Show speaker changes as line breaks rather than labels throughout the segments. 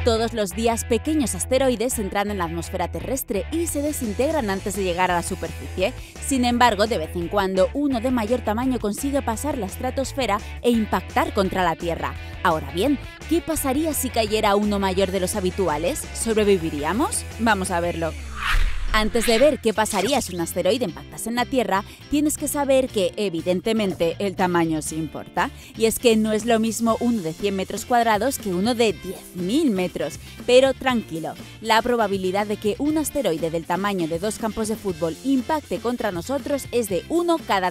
Todos los días pequeños asteroides entran en la atmósfera terrestre y se desintegran antes de llegar a la superficie. Sin embargo, de vez en cuando, uno de mayor tamaño consigue pasar la estratosfera e impactar contra la Tierra. Ahora bien, ¿qué pasaría si cayera uno mayor de los habituales? ¿Sobreviviríamos? Vamos a verlo. Antes de ver qué pasaría si un asteroide impactase en la Tierra, tienes que saber que, evidentemente, el tamaño sí importa. Y es que no es lo mismo uno de 100 metros cuadrados que uno de 10.000 metros. Pero tranquilo, la probabilidad de que un asteroide del tamaño de 2 campos de fútbol impacte contra nosotros es de 1 cada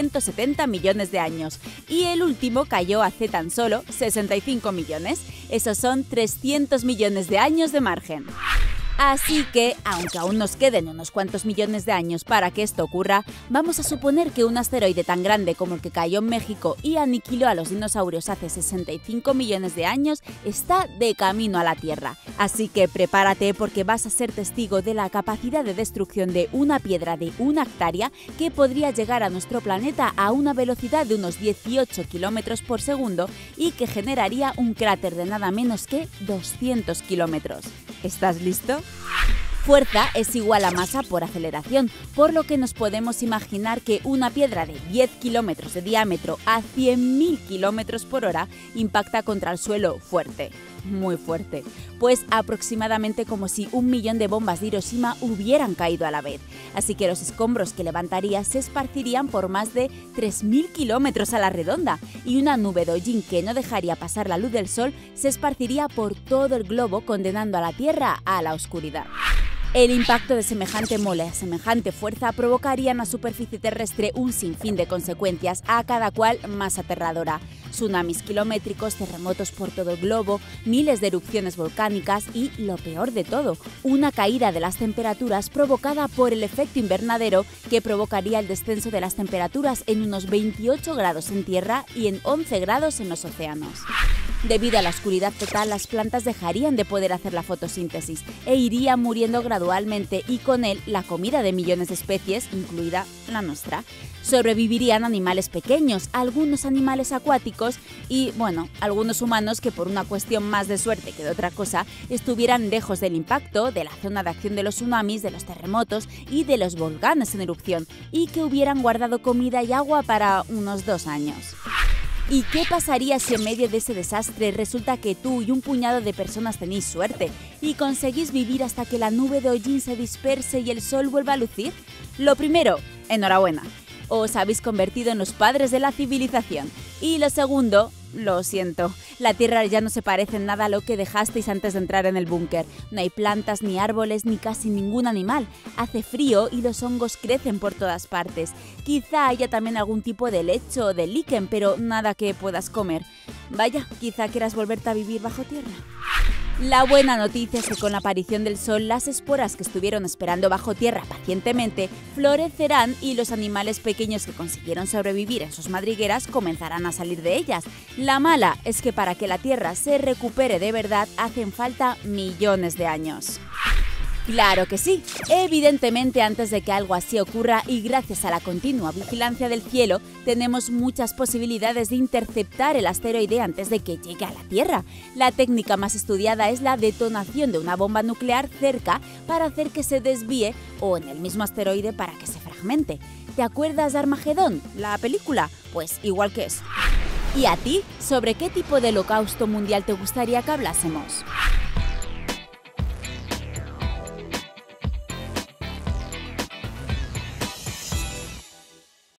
370 millones de años. Y el último cayó hace tan solo 65 millones. Esos son 300 millones de años de margen. Así que, aunque aún nos queden unos cuantos millones de años para que esto ocurra, vamos a suponer que un asteroide tan grande como el que cayó en México y aniquiló a los dinosaurios hace 65 millones de años está de camino a la Tierra. Así que prepárate porque vas a ser testigo de la capacidad de destrucción de una piedra de 1 hectárea que podría llegar a nuestro planeta a una velocidad de unos 18 km por segundo y que generaría un cráter de nada menos que 200 kilómetros. ¿Estás listo? Fuerza es igual a masa por aceleración, por lo que nos podemos imaginar que una piedra de 10 kilómetros de diámetro a 100.000 kilómetros por hora impacta contra el suelo fuerte, muy fuerte, pues aproximadamente como si 1 millón de bombas de Hiroshima hubieran caído a la vez. Así que los escombros que levantaría se esparcirían por más de 3.000 kilómetros a la redonda y una nube de hollín que no dejaría pasar la luz del sol se esparciría por todo el globo condenando a la Tierra a la oscuridad. El impacto de semejante mole a semejante fuerza provocaría en la superficie terrestre un sinfín de consecuencias, a cada cual más aterradora. Tsunamis kilométricos, terremotos por todo el globo, miles de erupciones volcánicas y, lo peor de todo, una caída de las temperaturas provocada por el efecto invernadero que provocaría el descenso de las temperaturas en unos 28 grados en tierra y en 11 grados en los océanos. Debido a la oscuridad total, las plantas dejarían de poder hacer la fotosíntesis e irían muriendo gradualmente y con él la comida de millones de especies, incluida la nuestra. Sobrevivirían animales pequeños, algunos animales acuáticos y, bueno, algunos humanos que por una cuestión más de suerte que de otra cosa estuvieran lejos del impacto, de la zona de acción de los tsunamis, de los terremotos y de los volcanes en erupción y que hubieran guardado comida y agua para unos 2 años. ¿Y qué pasaría si en medio de ese desastre resulta que tú y un puñado de personas tenéis suerte y conseguís vivir hasta que la nube de hollín se disperse y el sol vuelva a lucir? Lo primero, enhorabuena, os habéis convertido en los padres de la civilización. Y lo segundo, lo siento, la Tierra ya no se parece en nada a lo que dejasteis antes de entrar en el búnker. No hay plantas, ni árboles, ni casi ningún animal. Hace frío y los hongos crecen por todas partes. Quizá haya también algún tipo de lecho o de líquen, pero nada que puedas comer. Vaya, quizá quieras volverte a vivir bajo tierra. La buena noticia es que con la aparición del sol, las esporas que estuvieron esperando bajo tierra pacientemente florecerán y los animales pequeños que consiguieron sobrevivir en sus madrigueras comenzarán a salir de ellas. La mala es que para que la Tierra se recupere de verdad hacen falta millones de años. ¡Claro que sí! Evidentemente, antes de que algo así ocurra y gracias a la continua vigilancia del cielo, tenemos muchas posibilidades de interceptar el asteroide antes de que llegue a la Tierra. La técnica más estudiada es la detonación de una bomba nuclear cerca para hacer que se desvíe o en el mismo asteroide para que se fragmente. ¿Te acuerdas de Armagedón, la película? Pues igual que eso. ¿Y a ti? ¿Sobre qué tipo de holocausto mundial te gustaría que hablásemos?